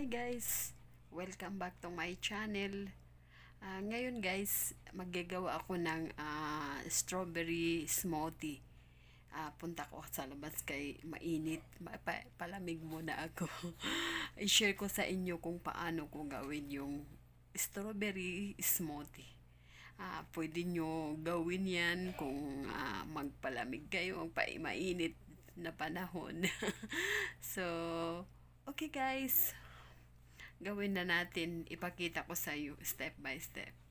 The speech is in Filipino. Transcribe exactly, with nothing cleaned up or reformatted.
Hi guys! Welcome back to my channel. Uh, ngayon guys, maggagawa ako ng uh, strawberry smoothie. Uh, punta ko sa labas kay mainit. Pa palamig muna ako. I-share ko sa inyo kung paano ko gawin yung strawberry smoothie. Uh, pwede nyo gawin yan kung uh, magpalamig kayo, mainit na panahon. So, okay guys, gawin na natin. Ipakita ko sa iyo step by step.